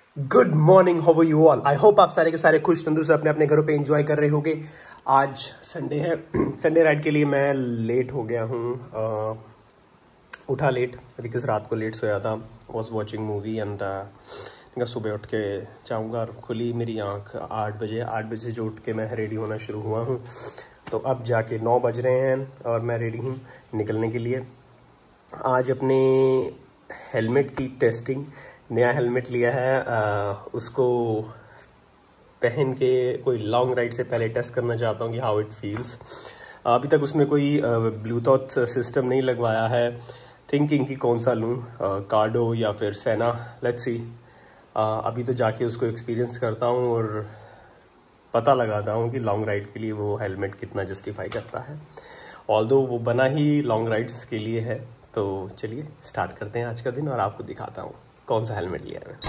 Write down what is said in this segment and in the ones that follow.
Good morning, how are you all. I hope आप सारे के सारे खुश तंदुरुस्त अपने अपने घरों पे एंजॉय कर रहे होगे। आज संडे है। संडे राइड के लिए मैं लेट हो गया हूँ। उठा लेट बिकॉज रात को लेट सोया था। वॉज वॉचिंग मूवी एंड सुबह उठ के जाऊँगा। और खुली मेरी आँख 8 बजे जो उठ के मैं रेडी होना शुरू हुआ हूँ। तो अब जाके 9 बज रहे हैं और मैं रेडी हूँ निकलने के लिए। आज अपने हेलमेट की टेस्टिंग, नया हेलमेट लिया है, उसको पहन के कोई लॉन्ग राइड से पहले टेस्ट करना चाहता हूँ कि हाउ इट फील्स। अभी तक उसमें कोई ब्लूटूथ सिस्टम नहीं लगवाया है। थिंकिंग कि कौन सा लूँ, कार्डो या फिर सेना, लेट्स सी। अभी तो जाके उसको एक्सपीरियंस करता हूँ और पता लगाता हूँ कि लॉन्ग राइड के लिए वो हेलमेट कितना जस्टिफाई करता है। ऑल्दो वो बना ही लॉन्ग राइड्स के लिए है। तो चलिए स्टार्ट करते हैं आज का दिन और आपको दिखाता हूँ कौन सा हेलमेट लिया है।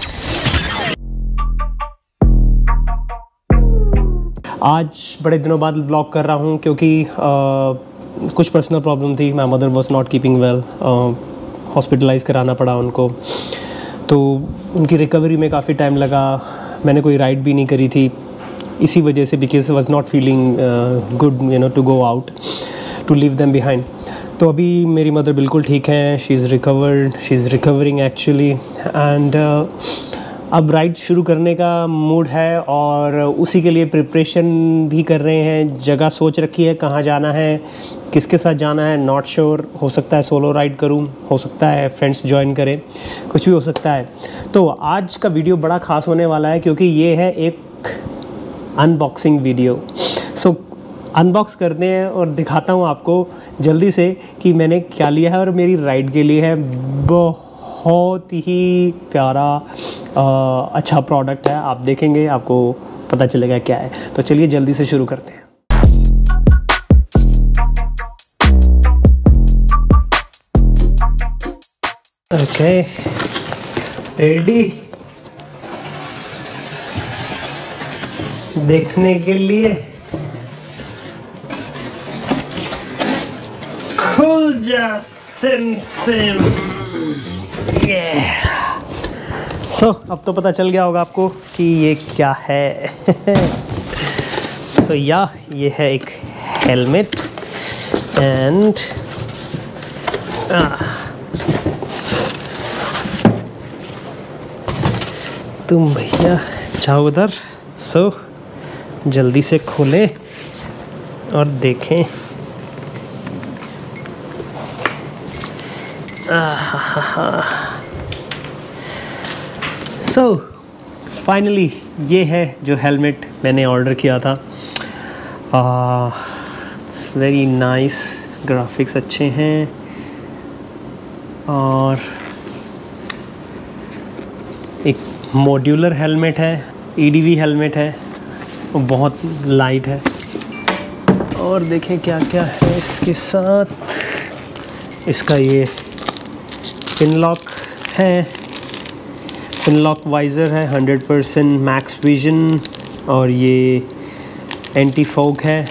आज बड़े दिनों बाद ब्लॉग कर रहा हूँ क्योंकि कुछ पर्सनल प्रॉब्लम थी। My mother was not keeping well, hospitalize कराना पड़ा उनको। तो उनकी रिकवरी में काफ़ी टाइम लगा। मैंने कोई राइड भी नहीं करी थी इसी वजह से, because was not feeling good to go out, to leave them behind. तो अभी मेरी मदर बिल्कुल ठीक हैं। She is recovering actually. And अब राइड शुरू करने का मूड है और उसी के लिए प्रिपरेशन भी कर रहे हैं। जगह सोच रखी है कहाँ जाना है, किसके साथ जाना है, नॉट श्योर। हो सकता है सोलो राइड करूँ, हो सकता है फ्रेंड्स ज्वाइन करें, कुछ भी हो सकता है। तो आज का वीडियो बड़ा ख़ास होने वाला है क्योंकि ये है एक अनबॉक्सिंग वीडियो। सो अनबॉक्स करते हैं और दिखाता हूँ आपको जल्दी से कि मैंने क्या लिया है। और मेरी राइड के लिए है बहुत ही प्यारा अच्छा प्रोडक्ट है। आप देखेंगे आपको पता चलेगा क्या है। तो चलिए जल्दी से शुरू करते हैं। ओके, रेडी देखने के लिए। खुल जा सिम सिम। सो अब तो पता चल गया होगा आपको कि ये क्या है। सो ये है एक हेलमेट एंड तुम भैया जाओ उधर। सो जल्दी से खोलें और देखें। सो फाइनली ये है जो हेलमेट मैंने ऑर्डर किया था। इट्स वेरी नाइस, ग्राफिक्स अच्छे हैं और एक मॉड्यूलर हेलमेट है, EDV हेलमेट है, बहुत लाइट है। और देखें क्या क्या है इसके साथ। इसका ये पिन लॉक है, पिन लॉक वाइज़र है, 100% मैक्स विजन, और ये एंटी फॉग है,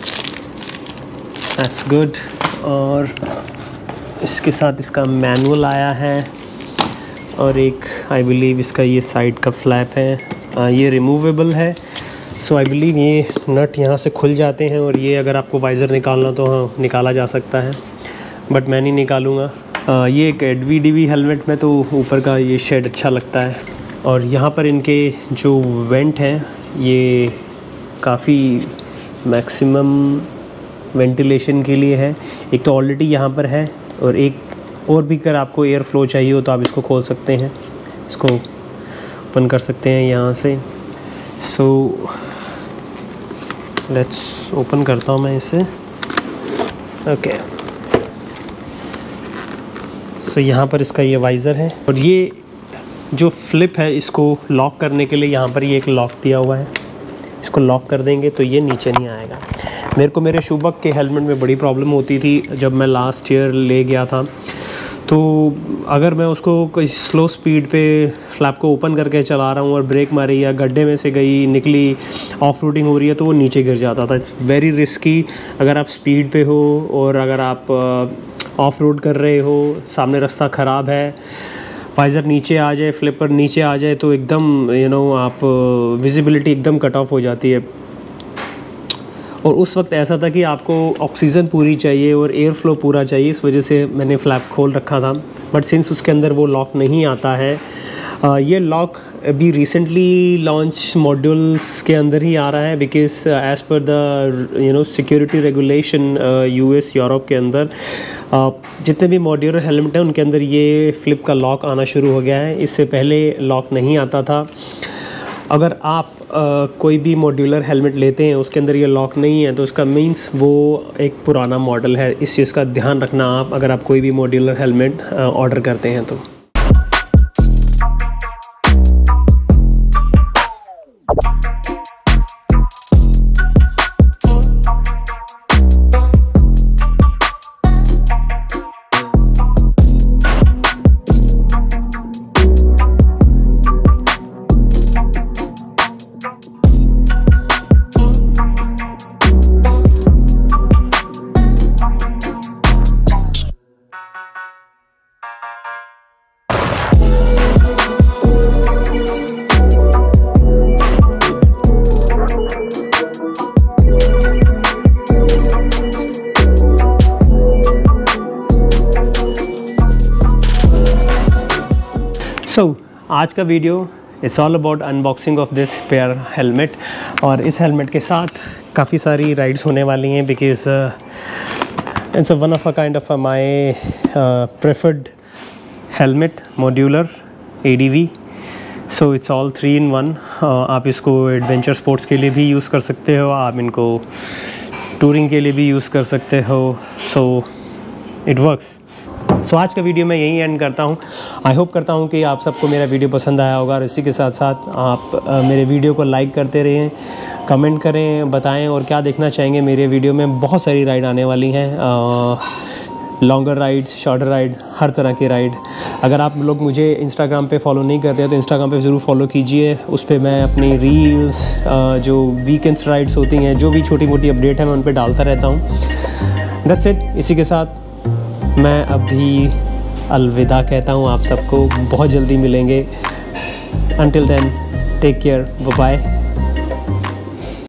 दैट्स गुड। और इसके साथ इसका मैनुअल आया है और एक आई बिलीव इसका ये साइड का फ्लैप है, ये रिमूवेबल है। सो आई बिलीव ये नट यहाँ से खुल जाते हैं और ये अगर आपको वाइज़र निकालना तो हाँ निकाला जा सकता है, बट मैं नहीं निकालूँगा। ये एक EDV हेलमेट में तो ऊपर का ये शेड अच्छा लगता है। और यहाँ पर इनके जो वेंट हैं ये काफ़ी मैक्सिमम वेंटिलेशन के लिए है। एक तो ऑलरेडी यहाँ पर है और एक और भी अगर आपको एयर फ्लो चाहिए हो तो आप इसको खोल सकते हैं, इसको ओपन कर सकते हैं यहाँ से। सो लेट्स ओपन करता हूँ मैं इसे। ओके, सो यहाँ पर इसका ये वाइज़र है और ये जो फ्लिप है इसको लॉक करने के लिए यहाँ पर ये एक लॉक दिया हुआ है। इसको लॉक कर देंगे तो ये नीचे नहीं आएगा। मेरे शुभक के हेलमेट में बड़ी प्रॉब्लम होती थी जब मैं लास्ट ईयर ले गया था। तो अगर मैं उसको कोई स्लो स्पीड पे फ्लैप को ओपन करके चला रहा हूँ और ब्रेक मारी या गड्ढे में से गई निकली, ऑफ रोडिंग हो रही है, तो वो नीचे गिर जाता था। इट्स वेरी रिस्की अगर आप स्पीड पे हो और अगर आप ऑफ रोड कर रहे हो, सामने रास्ता ख़राब है, वाइज़र नीचे आ जाए, फ्लिपर नीचे आ जाए तो एकदम आप विजिबिलिटी एकदम कट ऑफ हो जाती है। और उस वक्त ऐसा था कि आपको ऑक्सीजन पूरी चाहिए और एयर फ्लो पूरा चाहिए, इस वजह से मैंने फ्लैप खोल रखा था। बट सिंस उसके अंदर वो लॉक नहीं आता है, ये लॉक अभी रिसेंटली लॉन्च मॉड्यूल्स के अंदर ही आ रहा है, because as per the security regulation US Europe के अंदर जितने भी मॉड्यूलर हेलमेट हैं उनके अंदर ये फ्लिप का लॉक आना शुरू हो गया है। इससे पहले लॉक नहीं आता था। अगर आप कोई भी मॉड्यूलर हेलमेट लेते हैं उसके अंदर ये लॉक नहीं है तो उसका मीन्स वो एक पुराना मॉडल है। इस चीज़ का ध्यान रखना आप अगर आप कोई भी मॉड्यूलर हेलमेट ऑर्डर करते हैं तो। आज का video it's all about unboxing of this pair helmet. और इस हेलमेट के साथ काफ़ी सारी राइड्स होने वाली हैं, because it's one of a kind of my preferred helmet modular ADV। So it's all 3 in 1। आप इसको एडवेंचर स्पोर्ट्स के लिए भी यूज़ कर सकते हो, आप इनको टूरिंग के लिए भी यूज़ कर सकते हो। So it works. सो आज का वीडियो मैं यहीं एंड करता हूँ। आई होप करता हूँ कि आप सबको मेरा वीडियो पसंद आया होगा, और इसी के साथ साथ आप मेरे वीडियो को लाइक करते रहें, कमेंट करें, बताएं और क्या देखना चाहेंगे मेरे वीडियो में। बहुत सारी राइड आने वाली हैं, लॉन्गर राइड्स, शॉर्टर राइड, हर तरह की राइड। अगर आप लोग मुझे इंस्टाग्राम पे फॉलो नहीं करते हैं तो इंस्टाग्राम पे ज़रूर फॉलो कीजिए। उस पर मैं अपनी रील्स, जो वीकेंड्स राइड्स होती हैं, जो भी छोटी मोटी अपडेट है मैं उन पर डालता रहता हूँ। That's it. इसी के साथ मैं अभी अलविदा कहता हूँ आप सबको। बहुत जल्दी मिलेंगे। Until then, take care. Bye-bye.